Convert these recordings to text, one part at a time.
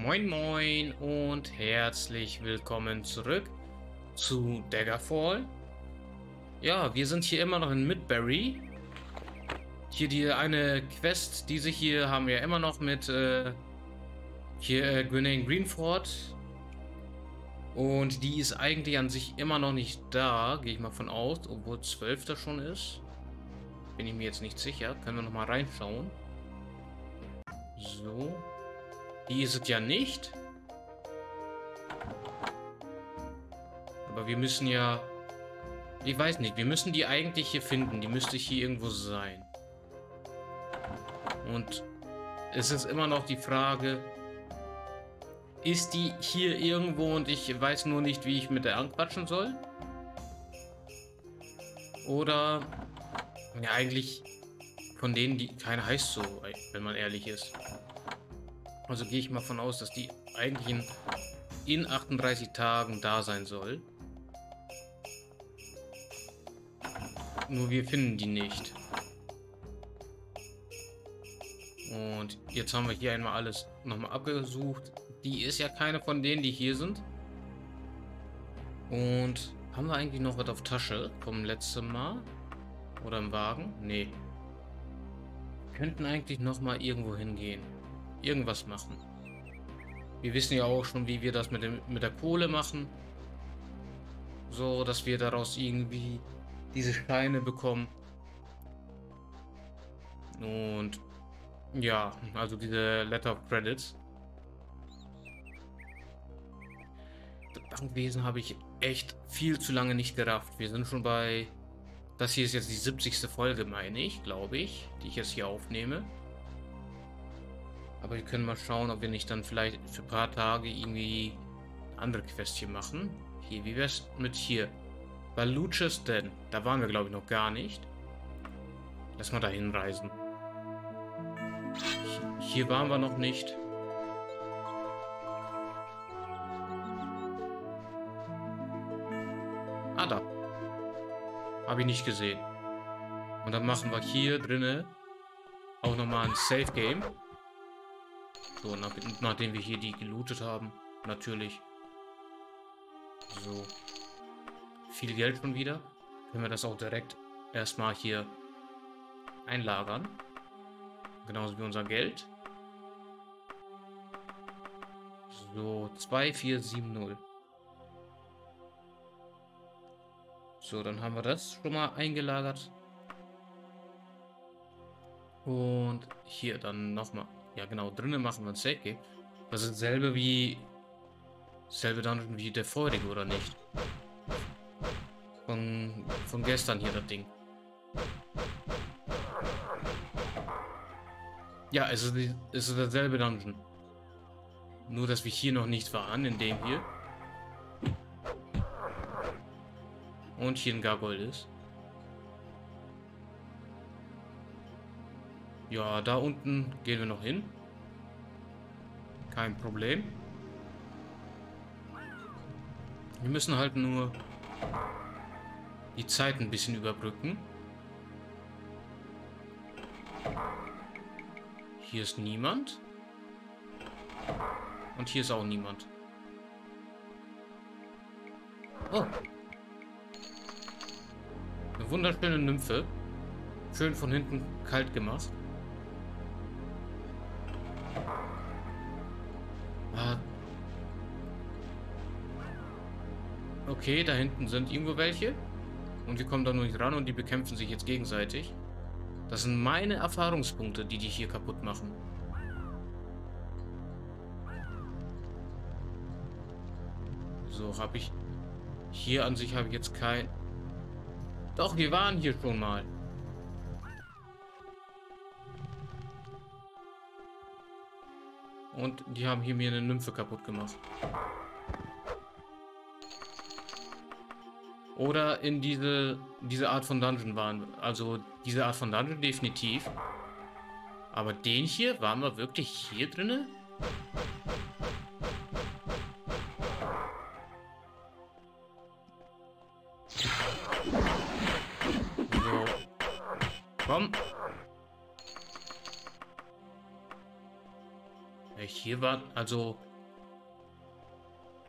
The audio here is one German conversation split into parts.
Moin Moin und herzlich willkommen zurück zu Daggerfall. Ja, wir sind hier immer noch in Midbury. Hier die eine Quest, diese hier haben wir immer noch mit Gwennaine Greenford. Und die ist eigentlich an sich immer noch nicht da, gehe ich mal von aus, obwohl 12. schon ist. Bin ich mir jetzt nicht sicher. Können wir noch mal reinschauen. So. Die ist es ja nicht. Aber wir müssen ja... Ich weiß nicht, wir müssen die eigentlich hier finden. Die müsste hier irgendwo sein. Und es ist immer noch die Frage... Ist die hier irgendwo und ich weiß nur nicht, wie ich mit der anquatschen soll? Oder... Ja, eigentlich von denen, die... Keine heißt so, wenn man ehrlich ist. Also gehe ich mal von aus, dass die eigentlich in 38 Tagen da sein soll. Nur wir finden die nicht. Und jetzt haben wir hier einmal alles nochmal abgesucht. Die ist ja keine von denen, die hier sind. Und haben wir eigentlich noch was auf Tasche vom letzten Mal? Oder im Wagen? Nee. Wir könnten eigentlich nochmal irgendwo hingehen. Irgendwas machen. Wir wissen ja auch schon, wie wir das mit der Kohle machen. So, dass wir daraus irgendwie diese Steine bekommen. Und ja, also diese Letter of Credits. Das Bankwesen habe ich echt viel zu lange nicht gerafft. Wir sind schon bei... Das hier ist jetzt die 70. Folge, meine ich, glaube ich, die ich jetzt hier aufnehme. Aber wir können mal schauen, ob wir nicht dann vielleicht für ein paar Tage irgendwie eine andere Quest hier machen. Hier, wie wär's mit hier? Balochistan. Da waren wir, glaube ich, noch gar nicht. Lass mal dahin reisen. Hier waren wir noch nicht. Ah, da. Habe ich nicht gesehen. Und dann machen wir hier drinnen auch nochmal ein Safe Game. So, nachdem wir hier die gelootet haben. Natürlich. So. Viel Geld schon wieder. Können wir das auch direkt erstmal hier einlagern. Genauso wie unser Geld. So, 2470. So, dann haben wir das schon mal eingelagert. Und hier dann nochmal. Ja, genau, drinnen machen wir ein Safe Game. Das ist dasselbe Dungeon wie der vorige, oder nicht? Von gestern hier, das Ding. Ja, es ist dasselbe Dungeon. Nur, dass wir hier noch nicht waren, in dem hier. Und hier ein Gargoyle ist. Ja, da unten gehen wir noch hin. Kein Problem. Wir müssen halt nur die Zeit ein bisschen überbrücken. Hier ist niemand. Und hier ist auch niemand. Oh. Eine wunderschöne Nymphe. Schön von hinten kalt gemacht. Okay, da hinten sind irgendwo welche. Und wir kommen da nur nicht ran und die bekämpfen sich jetzt gegenseitig. Das sind meine Erfahrungspunkte, die hier kaputt machen. So, habe ich... Hier an sich habe ich jetzt kein... Doch, wir waren hier schon mal. Und die haben hier mir eine Nymphe kaputt gemacht. Oder in diese Art von Dungeon waren. Also diese Art von Dungeon definitiv. Aber den hier, waren wir wirklich hier drinne? So. Komm. Hier war, also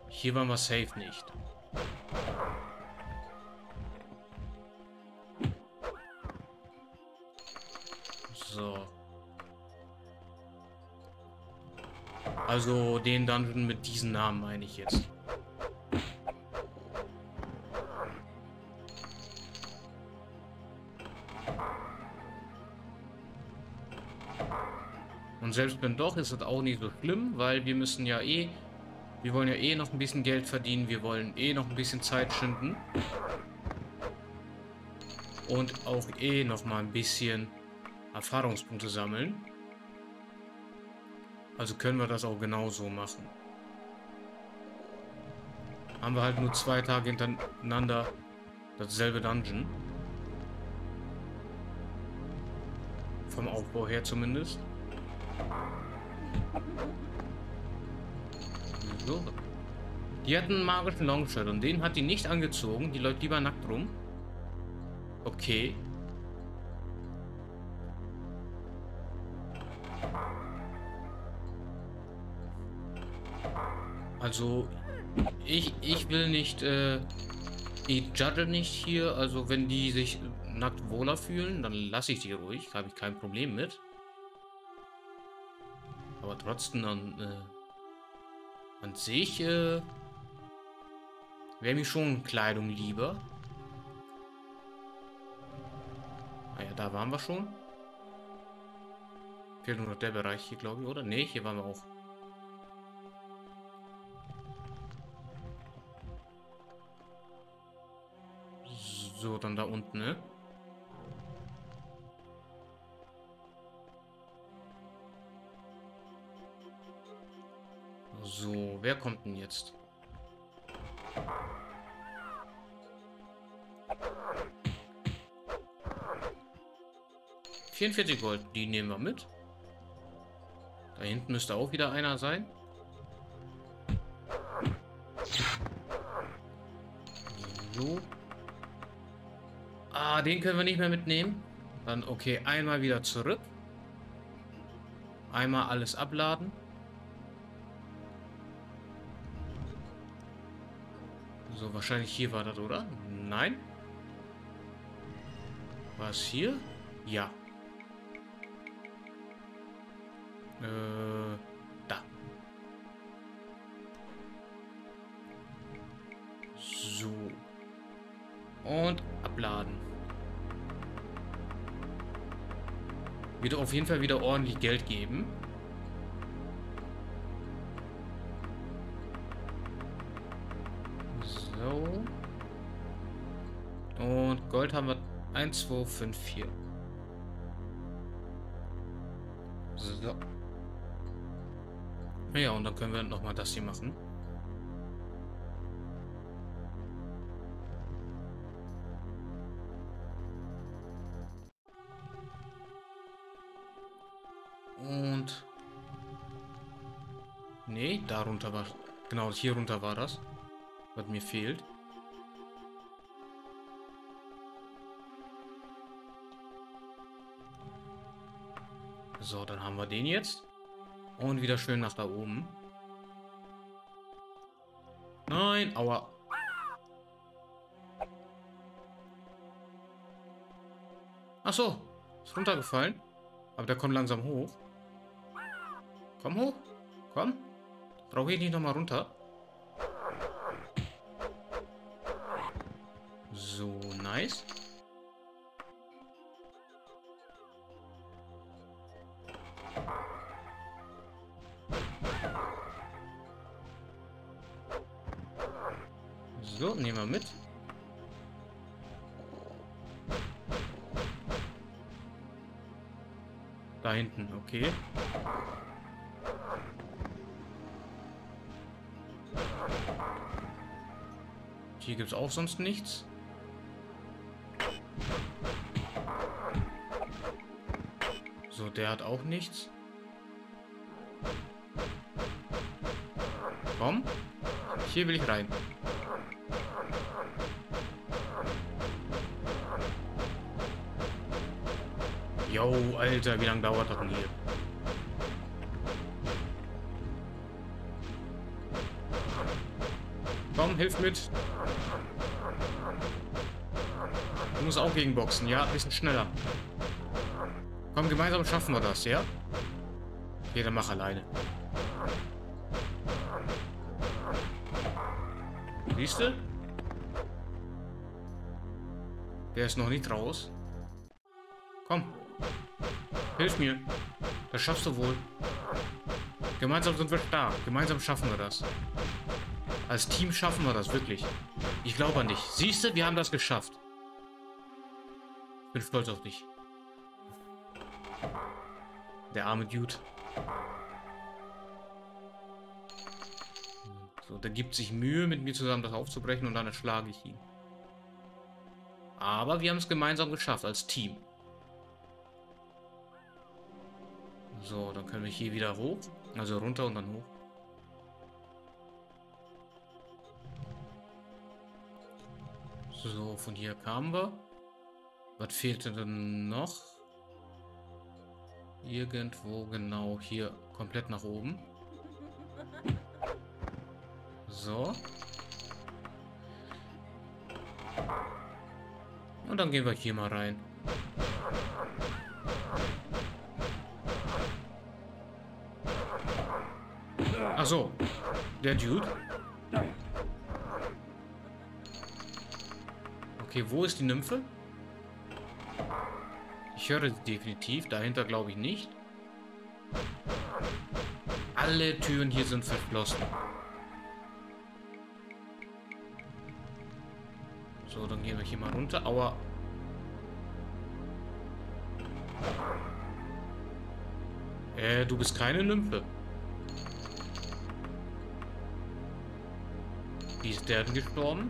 Hier waren wir safe nicht. So. Also den Dungeon mit diesem Namen meine ich jetzt. Und selbst wenn doch, ist es auch nicht so schlimm, weil wir müssen ja eh, wir wollen ja eh noch ein bisschen Geld verdienen, wir wollen eh noch ein bisschen Zeit schinden. Und auch eh noch mal ein bisschen Erfahrungspunkte sammeln. Also können wir das auch genauso machen. Haben wir halt nur 2 Tage hintereinander dasselbe Dungeon. Vom Aufbau her zumindest. So. Die hatten einen magischen Longshot und den hat die nicht angezogen. Die läuft lieber nackt rum. Okay. Also, ich will nicht, ich judge nicht hier. Also, wenn die sich nackt wohler fühlen, dann lasse ich die ruhig. Habe ich kein Problem mit. Aber trotzdem an sich wäre mir schon Kleidung lieber. Ah ja, da waren wir schon. Fehlt nur noch der Bereich hier, glaube ich, oder? Ne, hier waren wir auch. So, dann da unten, ne? So, wer kommt denn jetzt? $44 Gold, die nehmen wir mit. Da hinten müsste auch wieder einer sein. So. Ah, den können wir nicht mehr mitnehmen. Dann okay, einmal wieder zurück. Einmal alles abladen. So, wahrscheinlich hier war das, oder? Nein. War es hier? Ja. Da. So. Und abladen. Wird auf jeden Fall wieder ordentlich Geld geben. So. Und Gold haben wir 1, 2, 5, 4. So. Ja, und dann können wir nochmal das hier machen. Und... Nee, darunter war... Genau, hier runter war das. Was mir fehlt. So, dann haben wir den jetzt. Und wieder schön nach da oben. Nein, aua. Ach so, ist runtergefallen. Aber der kommt langsam hoch. Komm hoch. Komm. Brauche ich nicht nochmal runter. So, nice. So, nehmen wir mit. Da hinten, okay. Hier gibt es auch sonst nichts. So, der hat auch nichts. Komm. Hier will ich rein. Jo, Alter, wie lange dauert das denn hier? Komm, hilf mit. Du musst auch gegenboxen, ja? Ein bisschen schneller. Komm, gemeinsam schaffen wir das, ja? Okay, dann mach alleine. Siehst du? Der ist noch nicht raus. Komm. Hilf mir. Das schaffst du wohl. Gemeinsam sind wir stark. Gemeinsam schaffen wir das. Als Team schaffen wir das, wirklich. Ich glaube an dich. Siehst du, wir haben das geschafft. Ich bin stolz auf dich. Der arme Dude. So, der gibt sich Mühe, mit mir zusammen das aufzubrechen und dann erschlage ich ihn. Aber wir haben es gemeinsam geschafft, als Team. So, dann können wir hier wieder hoch. Also runter und dann hoch. So, von hier kamen wir. Was fehlte denn noch? Irgendwo genau hier komplett nach oben. So. Und dann gehen wir hier mal rein. Ach so, der Dude. Okay, wo ist die Nymphe? Ich höre sie definitiv. Dahinter glaube ich nicht. Alle Türen hier sind verschlossen. So, dann gehen wir hier mal runter. Aua. Du bist keine Nymphe. Wie ist der denn gestorben?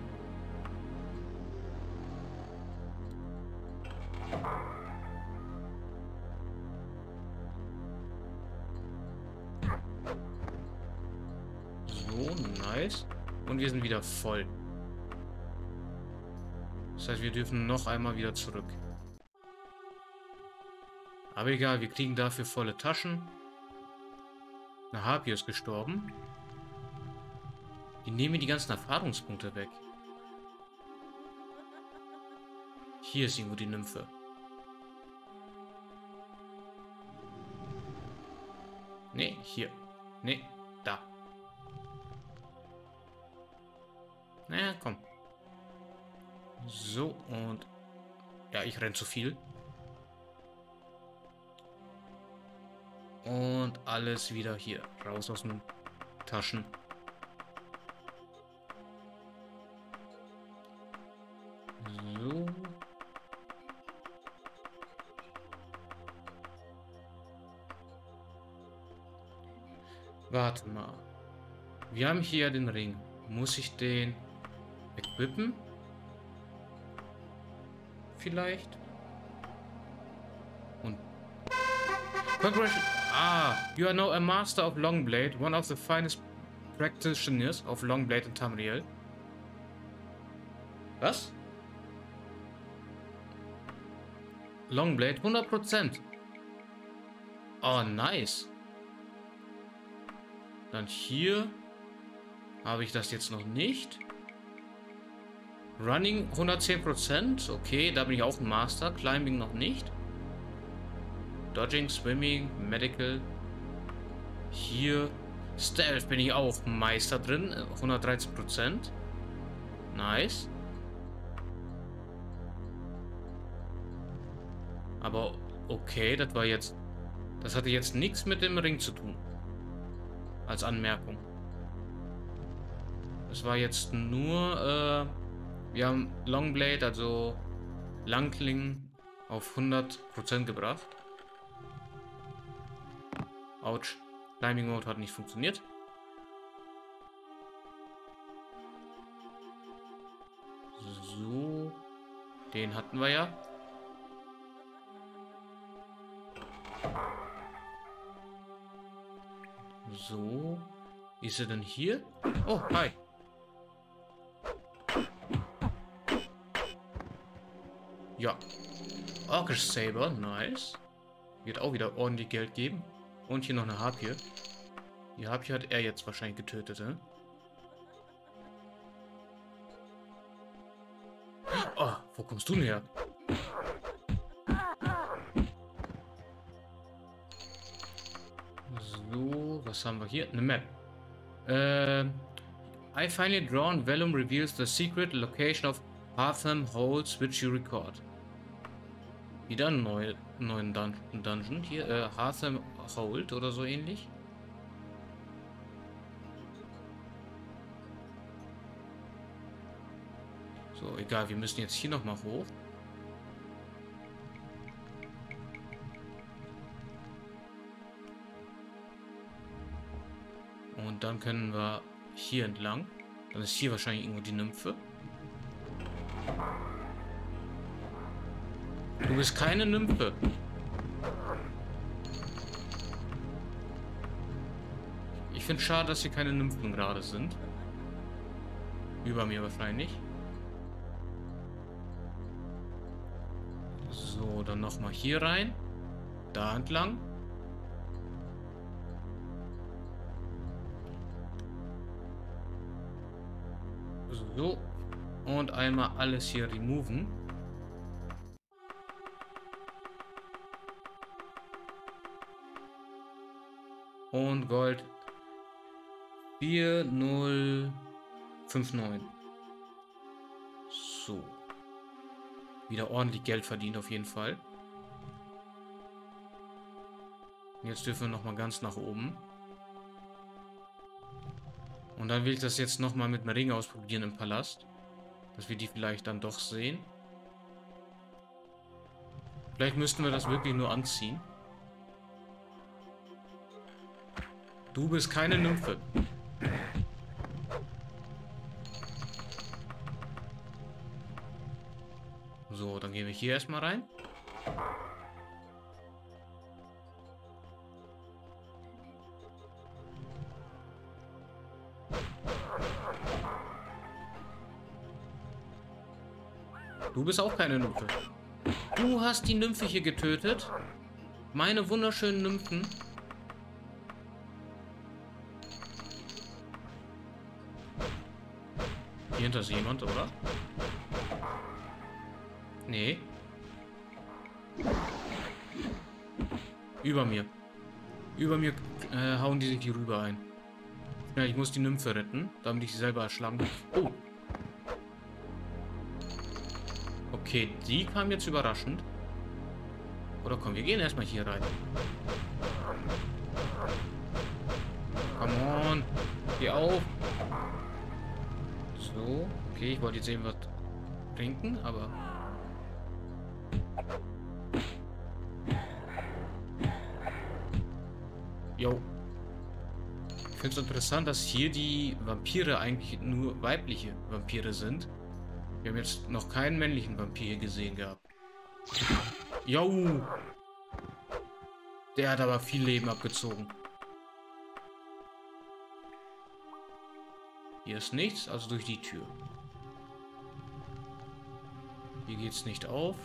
So, nice. Und wir sind wieder voll. Das heißt, wir dürfen noch einmal wieder zurück. Aber egal, wir kriegen dafür volle Taschen. Eine Harpie ist gestorben. Die nehmen mir die ganzen Erfahrungspunkte weg. Hier ist irgendwo die Nymphe. Nee, hier. Nee, da. Naja, komm. So, und... Ja, ich renne zu viel. Und alles wieder hier. Raus aus den Taschen. So. Warte mal. Wir haben hier den Ring. Muss ich den equippen? Vielleicht? Und... Congratulations! Ah, you are now a master of Longblade, one of the finest practitioners of Longblade in Tamriel. Was? Longblade 100%. Oh, nice. Dann hier habe ich das jetzt noch nicht. Running 110%. Okay, da bin ich auch ein Master. Climbing noch nicht. Dodging, Swimming, Medical. Hier. Stealth bin ich auch Meister drin. 113%. Nice. Aber okay, das war jetzt... Das hatte jetzt nichts mit dem Ring zu tun. Als Anmerkung. Das war jetzt nur... wir haben Longblade, also Langkling, auf 100% gebracht. Autsch. Climbing Mode hat nicht funktioniert. So. Den hatten wir ja. So. Ist er denn hier? Oh, hi. Ja. Orcish Saber, nice. Wird auch wieder ordentlich Geld geben. Und hier noch eine Harpie. Die Harpie hat er jetzt wahrscheinlich getötet, ne? kommst du denn her? So, was haben wir hier? Eine Map. I finally drawn Vellum reveals the secret location of Hartham Holes which you record. Wieder ein neuen Dungeon. Hier, Hartham Hold oder so ähnlich. So, egal, wir müssen jetzt hier nochmal hoch. Und dann können wir hier entlang. Dann ist hier wahrscheinlich irgendwo die Nymphe. Du bist keine Nymphe. Ich finde es schade, dass hier keine Nymphen gerade sind. Über mir wahrscheinlich. So, dann nochmal hier rein. Da entlang. So. Und einmal alles hier removen. Und Gold 4059. So. Wieder ordentlich Geld verdient auf jeden Fall. Jetzt dürfen wir noch mal ganz nach oben. Und dann will ich das jetzt noch mal mit dem Ring ausprobieren im Palast. Dass wir die vielleicht dann doch sehen. Vielleicht müssten wir das wirklich nur anziehen. Du bist keine Nymphe. So, dann gehen wir hier erstmal rein. Du bist auch keine Nymphe. Du hast die Nymphe hier getötet. Meine wunderschönen Nymphen. Hier hinter ist jemand, oder? Nee. Über mir. Über mir hauen die sich hier rüber ein. Ja, ich muss die Nymphe retten, damit ich sie selber erschlagen kann. Oh. Okay, die kam jetzt überraschend. Oder komm, wir gehen erstmal hier rein. Come on. Geh auf. So. Okay, ich wollte jetzt eben was trinken, aber... Jo. Ich finde es interessant, dass hier die Vampire eigentlich nur weibliche Vampire sind. Wir haben jetzt noch keinen männlichen Vampir gesehen gehabt. Jo. Der hat aber viel Leben abgezogen. Hier ist nichts, also durch die Tür. Hier geht's nicht auf.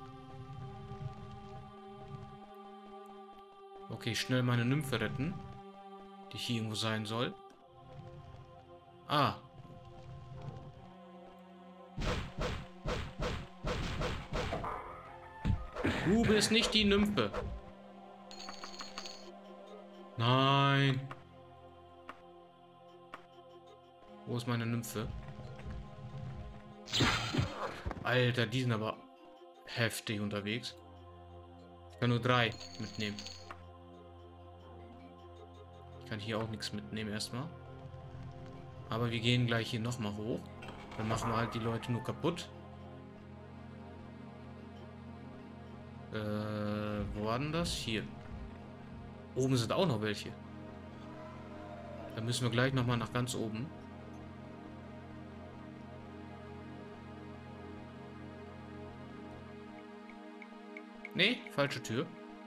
Okay, schnell meine Nymphe retten. Die hier irgendwo sein soll. Ah. Du bist nicht die Nymphe. Nein. Wo ist meine Nymphe? Alter, die sind aber heftig unterwegs. Ich kann nur 3 mitnehmen. Ich kann hier auch nichts mitnehmen erstmal. Aber wir gehen gleich hier nochmal hoch. Dann machen wir halt die Leute nur kaputt. Wo war denn das? Hier. Oben sind auch noch welche. Da müssen wir gleich nochmal nach ganz oben. Nee, falsche Tür.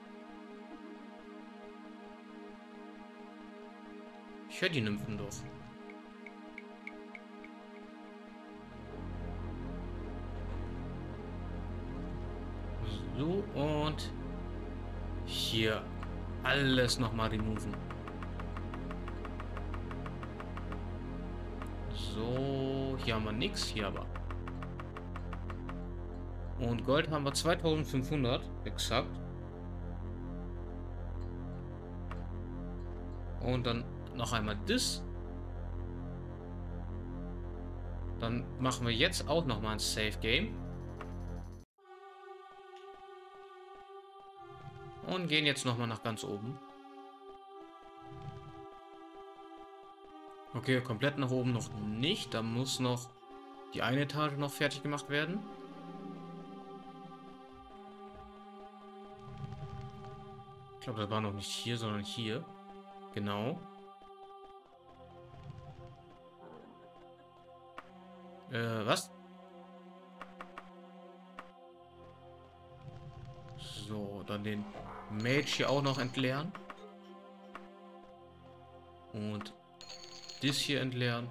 Ich höre die Nymphen doch. So, und hier alles nochmal removen. So, hier haben wir nichts, hier aber. Und Gold haben wir 2500, exakt. Und dann noch einmal das. Dann machen wir jetzt auch noch mal ein Save Game. Und gehen jetzt noch mal nach ganz oben. Okay, komplett nach oben noch nicht. Da muss noch die eine Etage noch fertig gemacht werden. Ich glaube, das war noch nicht hier, sondern hier. Genau. Was? So, dann den Mage hier auch noch entleeren. Und das hier entleeren.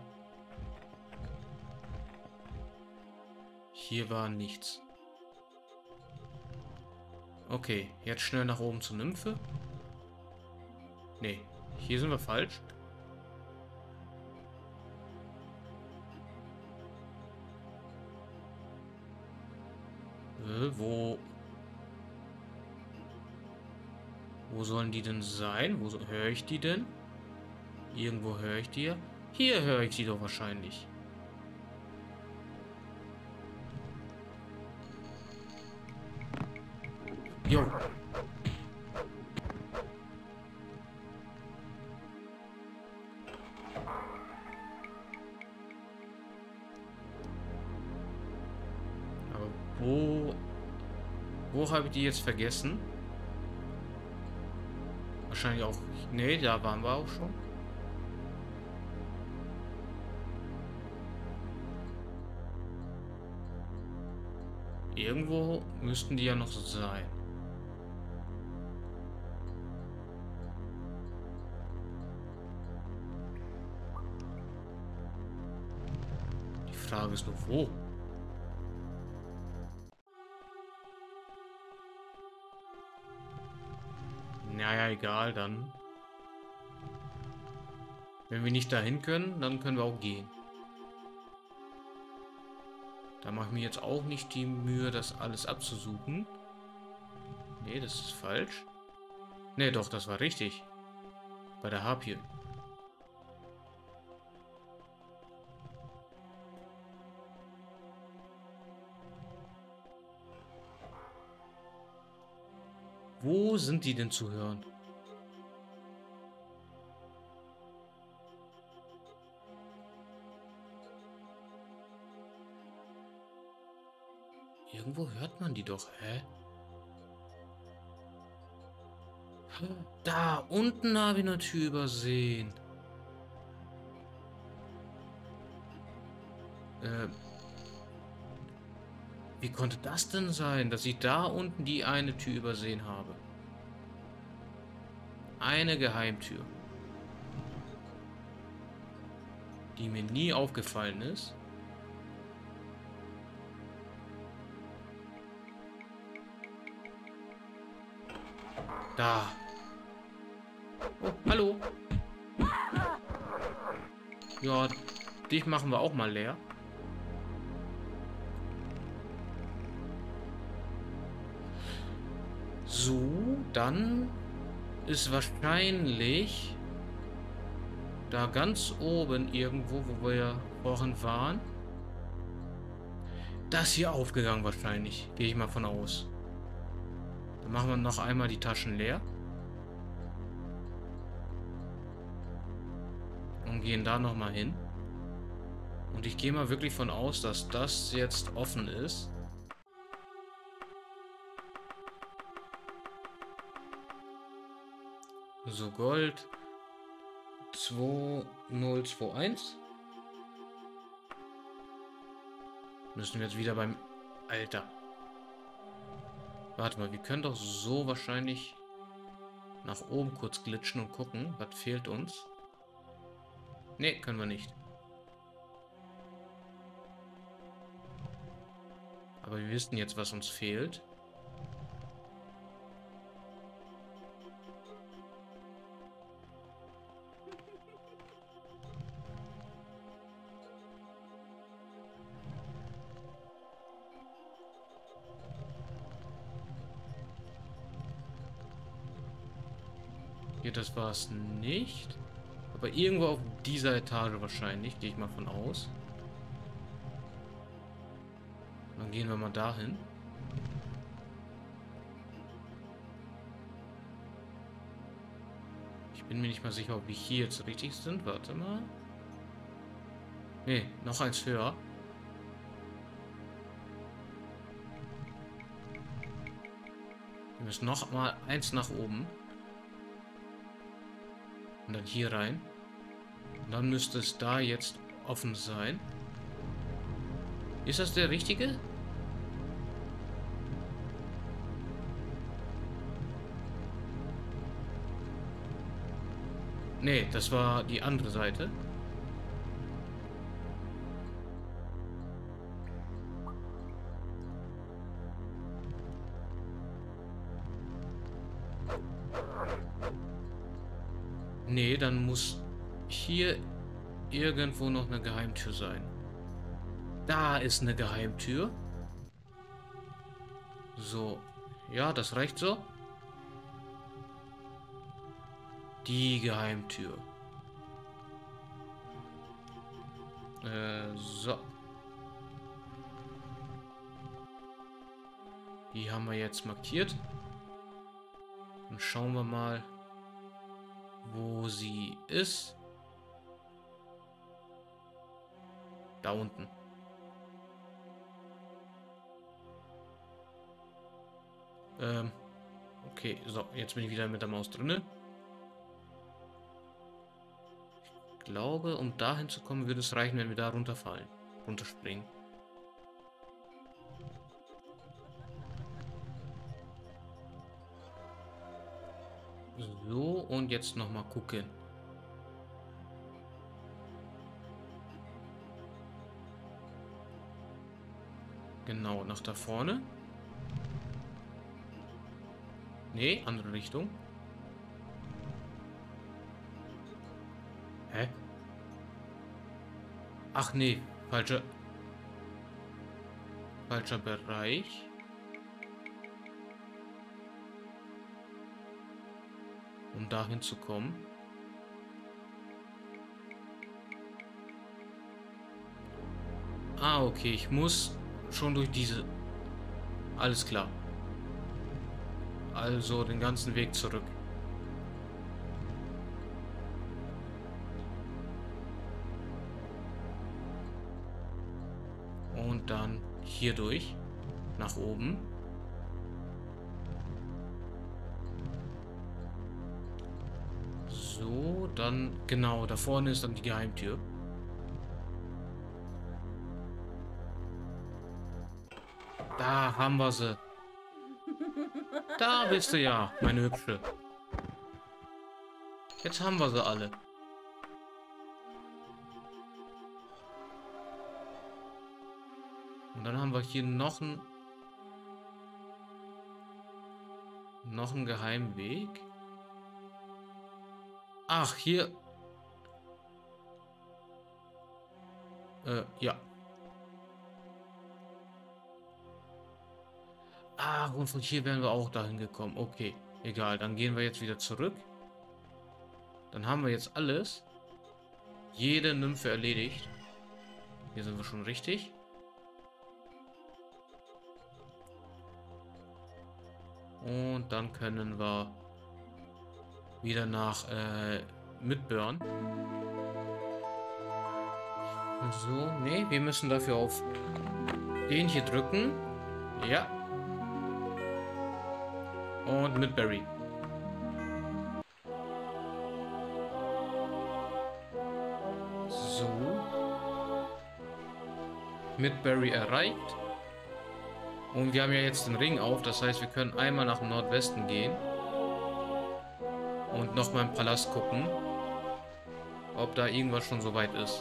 Hier war nichts. Okay, jetzt schnell nach oben zur Nymphe. Nee, hier sind wir falsch. Wo sollen die denn sein? Wo höre ich die denn? Irgendwo höre ich die ja. Hier höre ich sie doch wahrscheinlich. Jo. Aber wo habe ich die jetzt vergessen? Wahrscheinlich auch. Nee, da waren wir auch schon. Irgendwo müssten die ja noch sein. Die Frage ist nur, wo? Naja, egal, dann. Wenn wir nicht dahin können, dann können wir auch gehen. Da mache ich mir jetzt auch nicht die Mühe, das alles abzusuchen. Nee, das ist falsch. Nee, doch, das war richtig. Bei der Harpie. Wo sind die denn zu hören? Irgendwo hört man die doch, hä? Da unten habe ich eine Tür übersehen. Wie konnte das denn sein, dass ich da unten die eine Tür übersehen habe? Eine Geheimtür. Die mir nie aufgefallen ist. Da. Oh, hallo. Ja, dich machen wir auch mal leer. So, dann ist wahrscheinlich da ganz oben irgendwo, wo wir vorhin waren, das hier aufgegangen wahrscheinlich. Gehe ich mal von aus. Dann machen wir noch einmal die Taschen leer. Und gehen da nochmal hin. Und ich gehe mal wirklich von aus, dass das jetzt offen ist. So, Gold 2021. Müssen wir jetzt wieder beim... Alter. Warte mal, wir können doch so wahrscheinlich nach oben kurz glitschen und gucken, was fehlt uns. Ne, können wir nicht. Aber wir wissen jetzt, was uns fehlt. Hier, das war es nicht. Aber irgendwo auf dieser Etage wahrscheinlich, gehe ich mal von aus. Dann gehen wir mal dahin. Ich bin mir nicht mal sicher, ob wir hier jetzt richtig sind. Warte mal. Ne, noch eins höher. Wir müssen noch mal eins nach oben. Und dann hier rein. Und dann müsste es da jetzt offen sein. Ist das der richtige? Nee, das war die andere Seite. Nee, dann muss hier irgendwo noch eine Geheimtür sein. Da ist eine Geheimtür. So. Ja, das reicht so. Die Geheimtür. So. Die haben wir jetzt markiert. Dann schauen wir mal, wo sie ist. Da unten. Okay, so, jetzt bin ich wieder mit der Maus drinne. Ich glaube, um dahin zu kommen, würde es reichen, wenn wir da runterfallen. Runterspringen. So, und jetzt nochmal gucken. Genau, nach da vorne. Nee, andere Richtung. Hä? Ach nee, falscher Bereich. Um dahin zu kommen. Ah, okay, ich muss schon durch diese... Alles klar. Also den ganzen Weg zurück. Und dann hier durch. Nach oben. So, dann genau, da vorne ist dann die Geheimtür. Da haben wir sie. Da bist du ja, meine Hübsche. Jetzt haben wir sie alle. Und dann haben wir hier noch einen Geheimweg. Ach, hier. Ja. Ach, und von hier wären wir auch dahin gekommen. Okay, egal. Dann gehen wir jetzt wieder zurück. Dann haben wir jetzt alles. Jede Nymphe erledigt. Hier sind wir schon richtig. Und dann können wir wieder nach Midburn. So, nee, wir müssen dafür auf den hier drücken. Ja. Und Midbury. So. Midbury erreicht. Und wir haben ja jetzt den Ring auf. Das heißt, wir können einmal nach dem Nordwesten gehen. Und nochmal im Palast gucken. Ob da irgendwas schon soweit ist.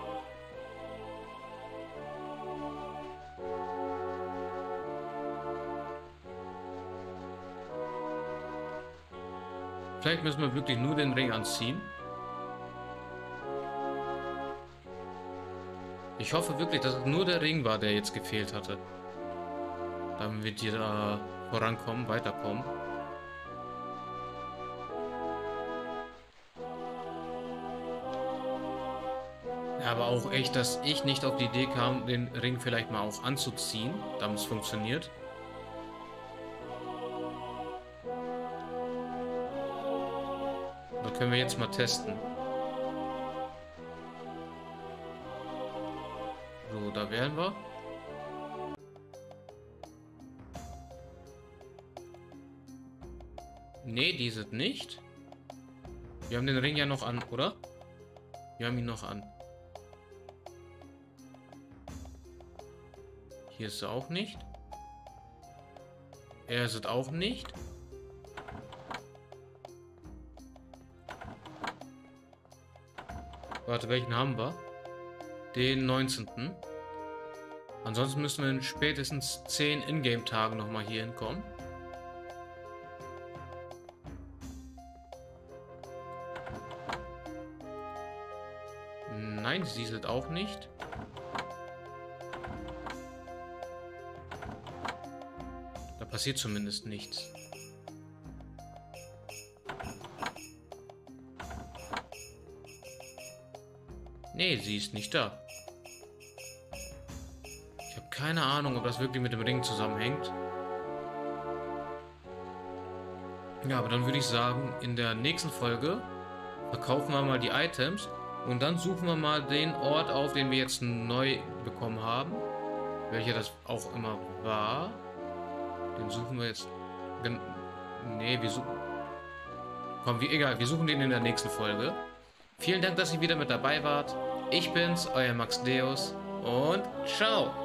Vielleicht müssen wir wirklich nur den Ring anziehen. Ich hoffe wirklich, dass es nur der Ring war, der jetzt gefehlt hatte. Damit wir da vorankommen, weiterkommen. Aber auch echt, dass ich nicht auf die Idee kam, den Ring vielleicht mal auch anzuziehen, damit es funktioniert. Das können wir jetzt mal testen. So, da wären wir. Nee, die sind nicht. Wir haben den Ring ja noch an, oder? Wir haben ihn noch an. Hier ist er auch nicht. Er ist es auch nicht. Warte, welchen haben wir? Den 19. Ansonsten müssen wir in spätestens 10 Ingame-Tagen nochmal hier hinkommen. Nein, sie ist auch nicht. Da passiert zumindest nichts. Nee, sie ist nicht da. Ich habe keine Ahnung, ob das wirklich mit dem Ring zusammenhängt. Ja, aber dann würde ich sagen, in der nächsten Folge verkaufen wir mal die Items und dann suchen wir mal den Ort auf, den wir jetzt neu bekommen haben. Welcher das auch immer war. Den suchen wir jetzt... Nee, wir suchen... Komm, egal, wir suchen den in der nächsten Folge. Vielen Dank, dass ihr wieder mit dabei wart. Ich bin's, euer Max Deus und ciao!